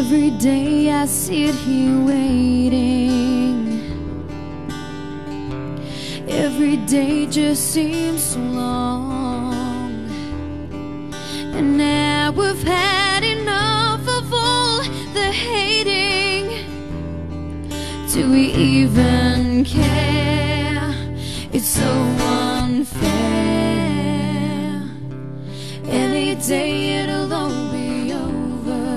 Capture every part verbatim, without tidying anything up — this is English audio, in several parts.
Every day I sit here waiting. Every day just seems so long, and now we've had enough of all the hating. Do we even care? It's so unfair. Any day it'll all be over.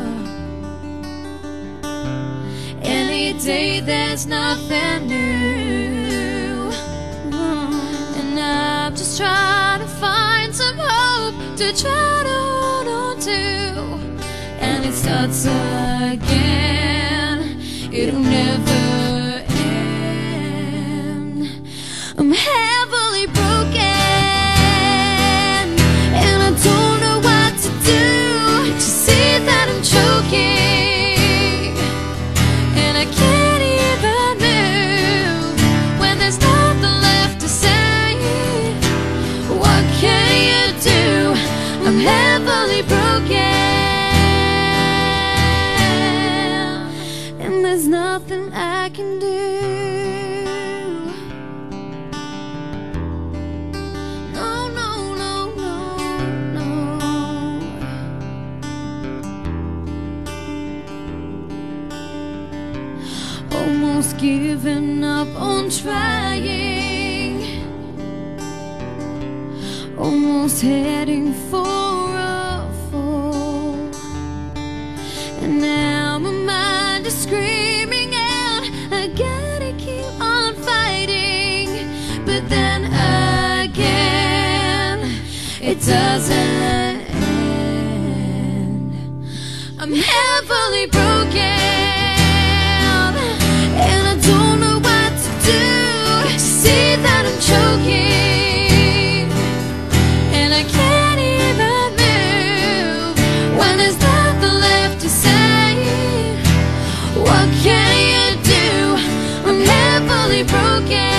Any day there's nothing new, and I'm just trying to find some hope to try to hold on to. And it starts again, it'll never end. I'm heavily broken, and I don't know what to do to see that I'm choking, and I can't even move when there's nothing left to say. What can you do? I'm heavily broken, and there's nothing I can do. No, no, no, no, no. Almost giving up on trying, almost heading for a fall, and now my mind is screaming out, I gotta keep on fighting. But then again, it doesn't end. I'm heavily broken, and I don't know what to do to see that I'm choking, and I can't even move when there's nothing left to say. What can you do? I'm heavily broken.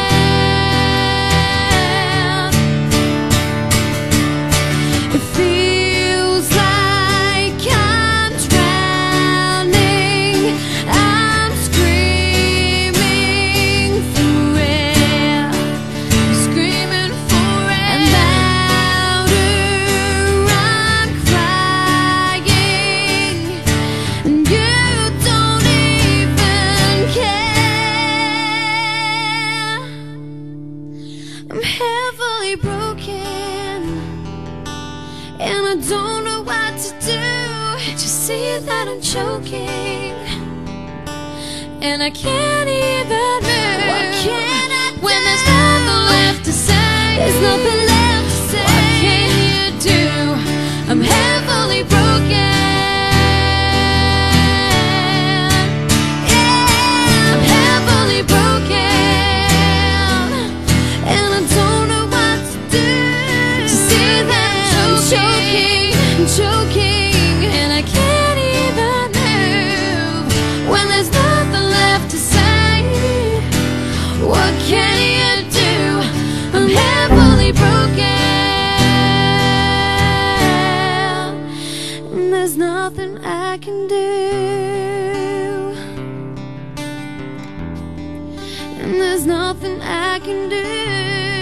It feels like I'm drowning. I'm screaming for air, screaming for air. And louder I'm crying, and you don't even care. I'm heavily broken, and I don't know what to do to see that I'm choking, and I can't even move. What can I do? When there's nothing left to say. There's nothing left to say. What can you do? I'm heavily broken. Yeah, I'm heavily broken, and I don't know what to do to see that I'm choking, choking, and I can't even move when there's nothing left to say. What can you do? I'm heavily broken, and there's nothing I can do, and there's nothing I can do.